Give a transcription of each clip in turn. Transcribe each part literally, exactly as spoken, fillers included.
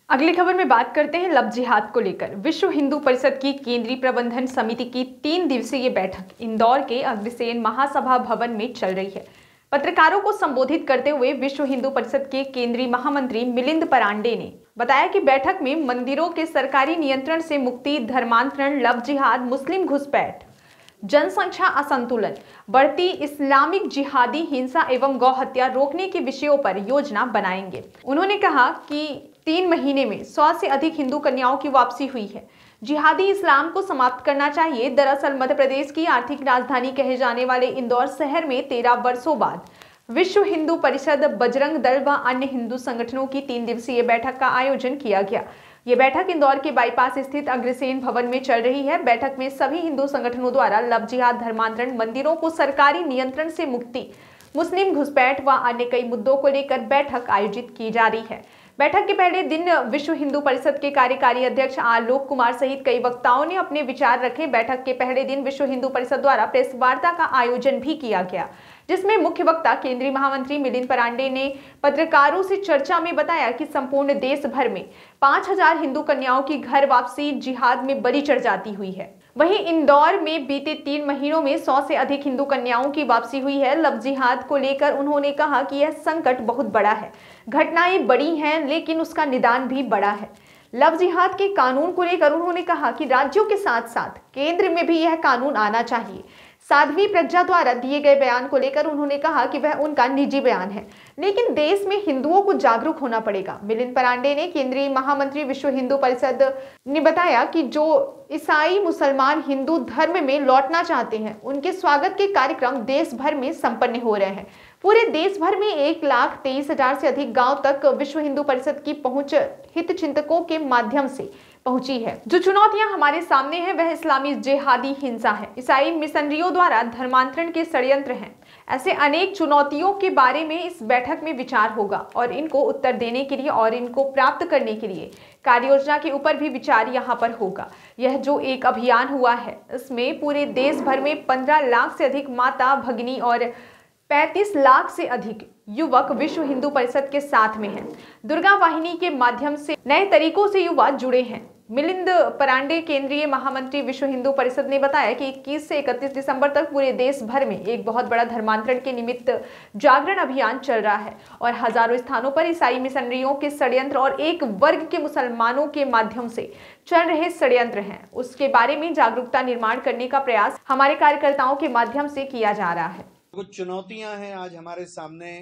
अगली खबर में बात करते हैं लव जिहाद को लेकर। विश्व हिंदू परिषद की केंद्रीय प्रबंधन समिति की तीन दिवसीय बैठक इंदौर के अग्रसेन महासभा भवन में चल रही है। पत्रकारों को संबोधित करते हुए विश्व हिंदू परिषद के केंद्रीय महामंत्री मिलिंद परांडे ने बताया कि बैठक में मंदिरों के सरकारी नियंत्रण से मुक्ति, धर्मांतरण, लव जिहाद, मुस्लिम घुसपैठ, जनसंख्या असंतुलन, बढ़ती इस्लामिक जिहादी हिंसा एवं गौ हत्या रोकने के विषयों पर योजना बनाएंगे। उन्होंने कहा कि तीन महीने में सौ से अधिक हिंदू कन्याओं की वापसी हुई है। जिहादी इस्लाम को समाप्त करना चाहिए। दरअसल मध्य प्रदेश की आर्थिक राजधानी कहे जाने वाले इंदौर शहर में तेरह वर्षों बाद विश्व हिंदू परिषद, बजरंग दल व अन्य हिंदू संगठनों की तीन दिवसीय बैठक का आयोजन किया गया। ये बैठक इंदौर के बाईपास स्थित अग्रसेन भवन में चल रही है। बैठक में सभी हिंदू संगठनों द्वारा लव जिहाद, धर्मांतरण, मंदिरों को सरकारी नियंत्रण से मुक्ति, मुस्लिम घुसपैठ व अन्य कई मुद्दों को लेकर बैठक आयोजित की जा रही है। बैठक के पहले दिन विश्व हिंदू परिषद के कार्यकारी अध्यक्ष आलोक कुमार सहित कई वक्ताओं ने अपने विचार रखे। बैठक के पहले दिन विश्व हिंदू परिषद द्वारा प्रेस वार्ता का आयोजन भी किया गया, जिसमें मुख्य वक्ता केंद्रीय महामंत्री मिलिंद परांडे ने पत्रकारों से चर्चा में बताया कि संपूर्ण देश भर में पांच हजार हिंदू कन्याओं की घर वापसी जिहाद में बलि चढ़ जाती हुई है। वहीं इंदौर में बीते तीन महीनों में सौ से अधिक हिंदू कन्याओं की वापसी हुई है। लव जिहाद को लेकर उन्होंने कहा कि यह संकट बहुत बड़ा है, घटनाएं बड़ी हैं लेकिन उसका निदान भी बड़ा है। लव जिहाद के कानून को लेकर उन्होंने कहा कि राज्यों के साथ साथ केंद्र में भी यह कानून आना चाहिए। साध्वी प्रज्ञा द्वारा दिए गए बयान को लेकर उन्होंने कहा कि वह उनका निजी बयान है, लेकिन देश में हिंदुओं को जागरूक होना पड़ेगा। मिलिंद परांडे ने केंद्रीय महामंत्री विश्व हिंदू परिषद ने बताया कि जो ईसाई मुसलमान हिंदू धर्म में लौटना चाहते हैं, उनके स्वागत के कार्यक्रम देश भर में संपन्न हो रहे हैं। पूरे देश भर में एक लाख तेईस हजार से अधिक गांव तक विश्व हिंदू परिषद की पहुंच हित चिंतकों के माध्यम से पहुंची है। जो चुनौतियां हमारे सामने हैं वह इस्लामी जिहादी हिंसा है, ईसाई मिशनरियों द्वारा धर्मांतरण के षड्यंत्र हैं। ऐसे अनेक चुनौतियों के बारे में इस बैठक में विचार होगा और इनको उत्तर देने के लिए और इनको प्राप्त करने के लिए कार्य योजना के ऊपर भी विचार यहाँ पर होगा। यह जो एक अभियान हुआ है, इसमें पूरे देश भर में पंद्रह लाख से अधिक माता भगिनी और पैंतीस लाख से अधिक युवक विश्व हिंदू परिषद के साथ में हैं। दुर्गा वाहिनी के माध्यम से नए तरीकों से युवा जुड़े हैं। मिलिंद परांडे केंद्रीय महामंत्री विश्व हिंदू परिषद ने बताया कि इक्कीस से इकतीस दिसंबर तक पूरे देश भर में एक बहुत बड़ा धर्मांतरण के निमित्त जागरण अभियान चल रहा है और हजारों स्थानों पर ईसाई मिशनरियों के षड्यंत्र और एक वर्ग के मुसलमानों के माध्यम से चल रहे षड्यंत्र हैं, उसके बारे में जागरूकता निर्माण करने का प्रयास हमारे कार्यकर्ताओं के माध्यम से किया जा रहा है। कुछ चुनौतियां हैं आज हमारे सामने।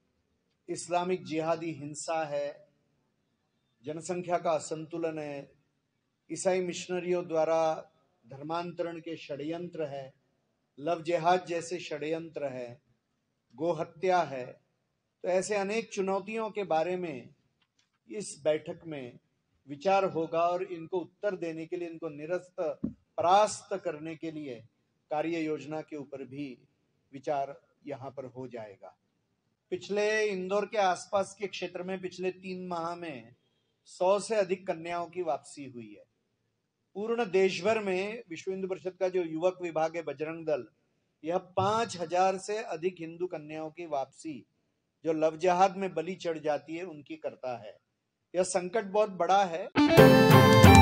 इस्लामिक जिहादी हिंसा है, जनसंख्या का असंतुलन है, ईसाई मिशनरियों द्वारा धर्मांतरण के षड्यंत्र है, लव जिहाद जैसे षड्यंत्र है, गो हत्या है। तो ऐसे अनेक चुनौतियों के बारे में इस बैठक में विचार होगा और इनको उत्तर देने के लिए, इनको निरस्त परास्त करने के लिए कार्य योजना के ऊपर भी विचार यहाँ पर हो जाएगा। पिछले इंदौर के आसपास के क्षेत्र में पिछले तीन माह में सौ से अधिक कन्याओं की वापसी हुई है। पूर्ण देश भर में विश्व हिंदू परिषद का जो युवक विभाग है, बजरंग दल, यह पांच हजार से अधिक हिंदू कन्याओं की वापसी जो लव जिहाद में बलि चढ़ जाती है उनकी करता है। यह संकट बहुत बड़ा है।